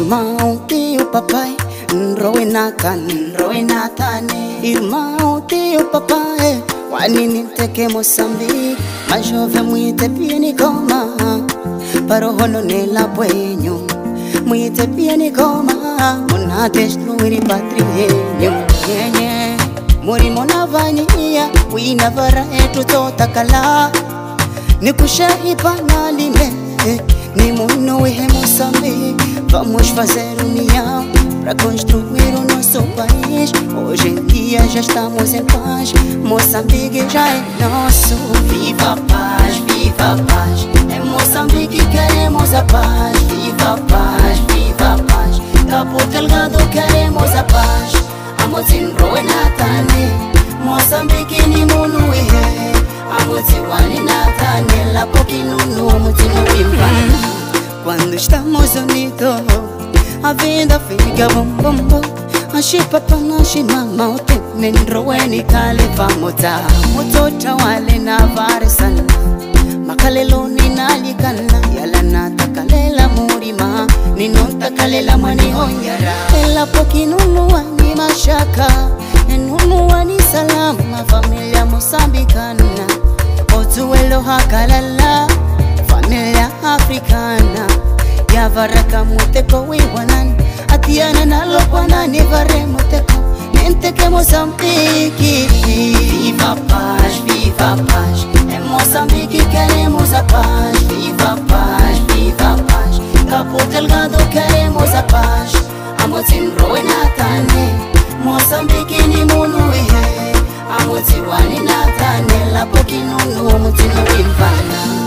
Irmão, tio, papai, Nrowe Nathan, irmão, tio, papai, Wanini teke Moçambique, mas jovem muito pieni coma, para o rono nela buenho, muito pieni coma, monates no iri patrienho, mori mona vania, wina vara etu tota kala, nikushahi panalime, ni muno e Moçambique, vamos fazer união para construir o nosso país. Hoje em dia já estamos em paz, Moçambique já é nosso. Viva a paz, viva a paz, em Moçambique queremos a paz. Viva a paz, viva a paz, Cabo Delgado queremos a paz. Amotin Nrowe Nathan, Moçambique ni munu ihe, Amotin Wani Nathan, la poquinunu, Amotin Wimba. Quando estamos unidos, a vida fica bom, bom, bom. Ashi papa na shi mama ote Nrowe ni kale famota Motota wale na varesana Makalelo ni nalikana Yala na takalela murima Ninonta kalela mani honyara Ela poki nunuwa ni mashaka Nunuwa ni salama Familia Mosambikana Otuelo hakalala Familia Africana Yavaraka muteko wiwanan Atiana nalo kwana ni vare muteko Nenteke Moçambique. Viva a paz, viva a paz, em Moçambique queremos a paz. Viva a paz, viva a paz, Cabo Delgado queremos a paz. Amotin Nrowe Nathan, Moçambique ni munu ihe, Amotin Wani Nathan, la poquinunu, Amotin Wimba.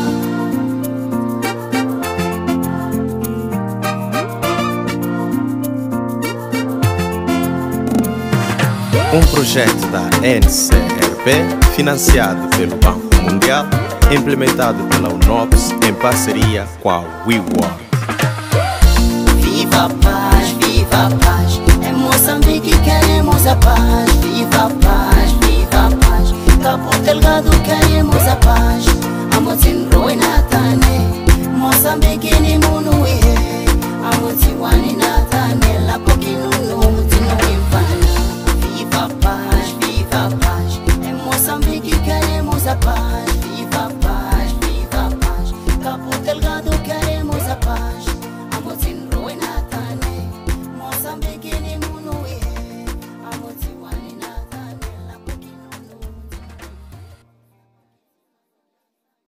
Projeto da NCRP, financiado pelo Banco Mundial, implementado pela UNOPS em parceria com a WeWork. Viva a paz, em Moçambique queremos a paz. Viva a paz.